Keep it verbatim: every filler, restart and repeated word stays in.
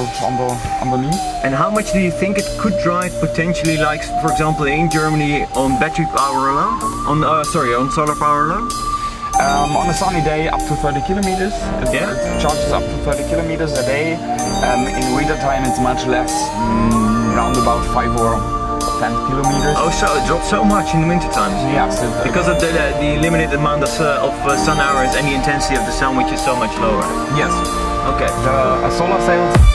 miles under, underneath. And how much do you think it could drive potentially, like for example in Germany, on battery power alone? On uh, sorry, on solar power alone? Um, on a sunny day, up to thirty kilometers. It, yeah. it charges up to thirty kilometers a day. Um, in winter time, it's much less, mm, around about five or ten kilometers. Oh, so it drops so much in the winter times? Yes. It, because of the, the, the limited amount of, uh, of uh, sun hours and the intensity of the sun, which is so much lower. Yes. Okay. The uh, solar cells